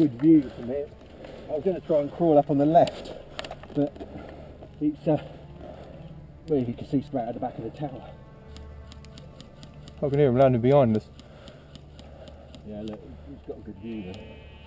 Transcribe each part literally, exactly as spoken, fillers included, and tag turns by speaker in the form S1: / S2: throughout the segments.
S1: good view from here. I was going to try and crawl up on the left, but it's, uh, well, you can see straight out the back of the tower.
S2: I can hear him landing behind us.
S1: Yeah, look, it's got a good view there.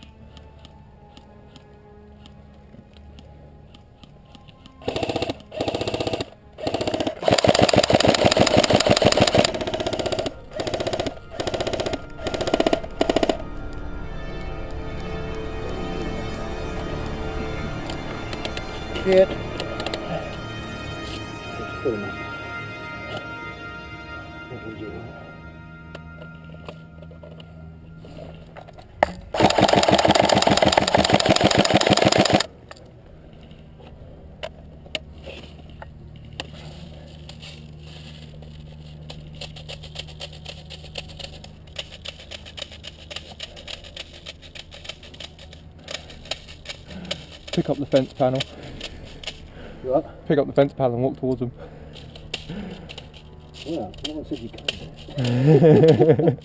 S1: Shit. Let's pull him up. What was it?
S2: Pick up the fence panel.
S1: What?
S2: Pick up the fence panel and walk towards them.
S1: Well, no one said you can't.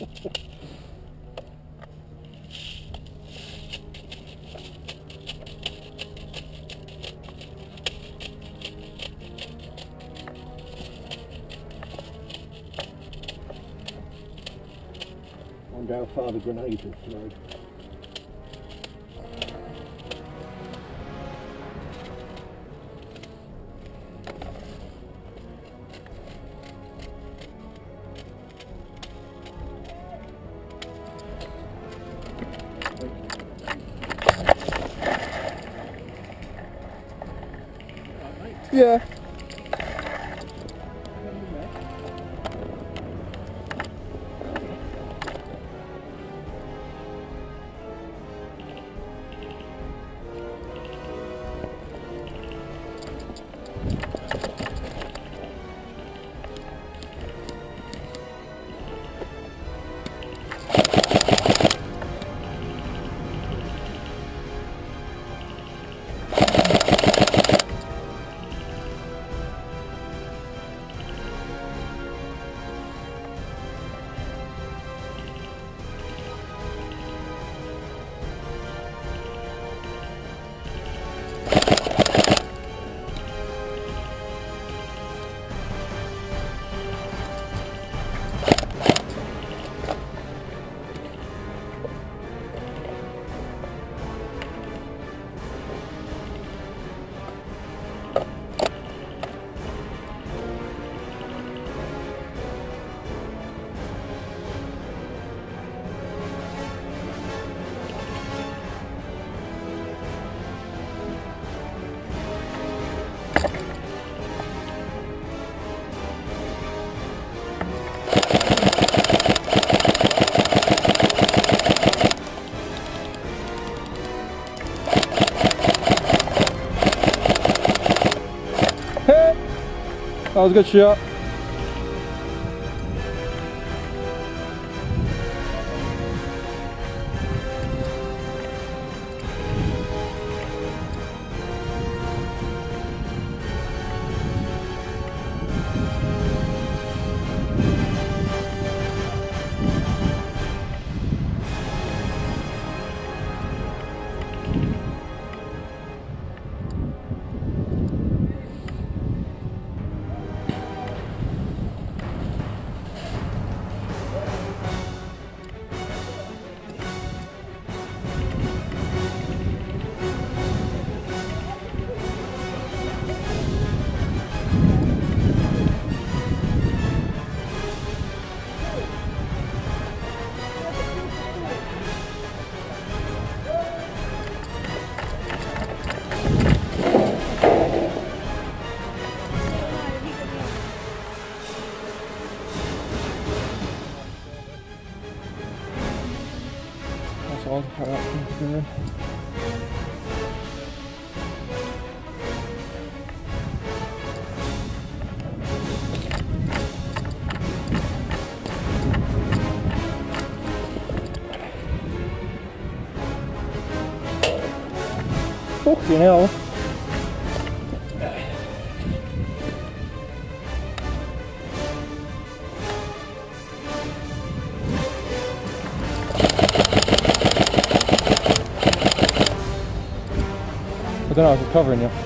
S1: I wonder how far the grenades have flowed.
S2: Yeah. That was a good shot. How that thing's doing. Fucking hell. don't know if I'm covering you.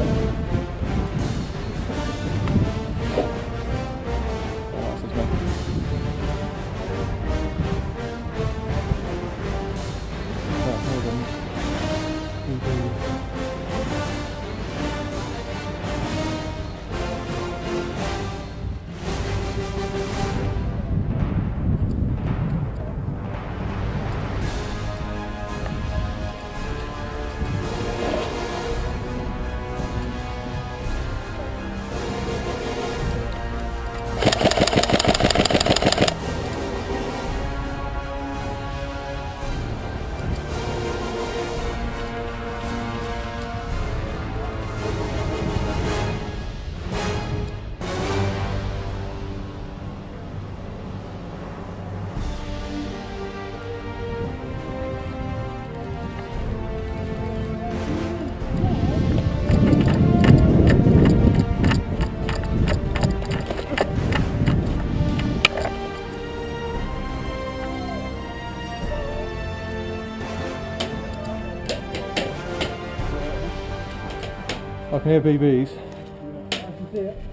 S2: I can hear B Bs.
S1: I can see it.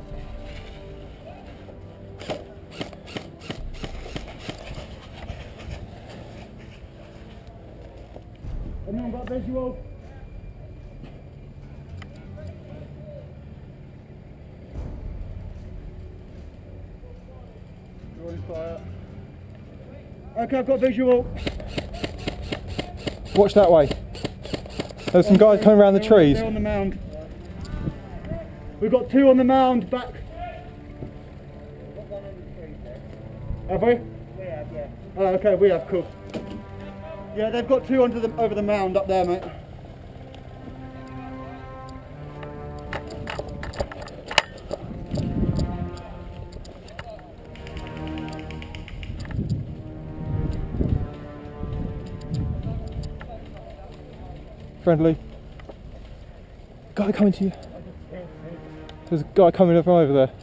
S1: Anyone got visual? Drawing fire. Okay, I've got visual.
S2: Watch that way. There's some guys coming around the
S1: they're
S2: trees.
S1: On, they're on the mound. We've got two on the mound back. Have we? We have, yeah. Oh, okay, we have, cool. Yeah, they've got two under the, over the mound up there, mate.
S2: Friendly. Guy coming to you. There's a guy coming from over there.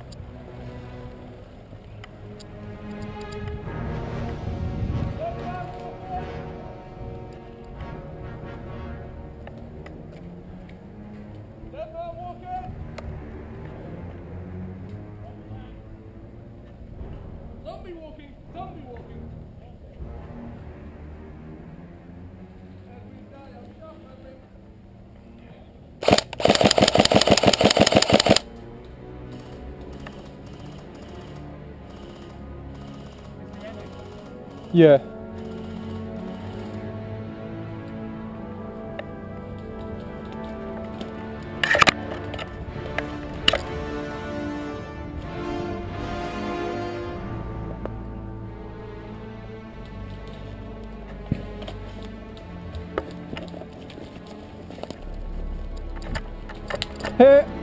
S3: Zombie walking! Zombie walking!
S2: Yeah. Here.